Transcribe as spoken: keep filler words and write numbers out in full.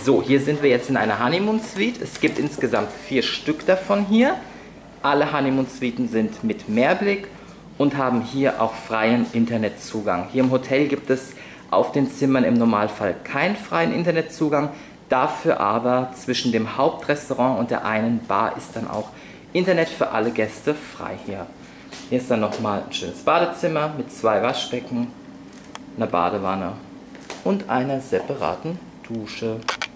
So, hier sind wir jetzt in einer Honeymoon Suite. Es gibt insgesamt vier Stück davon hier. Alle Honeymoon Suiten sind mit Meerblick und haben hier auch freien Internetzugang. Hier im Hotel gibt es auf den Zimmern im Normalfall keinen freien Internetzugang. Dafür aber zwischen dem Hauptrestaurant und der einen Bar ist dann auch Internet für alle Gäste frei hier. Hier ist dann nochmal ein schönes Badezimmer mit zwei Waschbecken, einer Badewanne und einer separaten Dusche.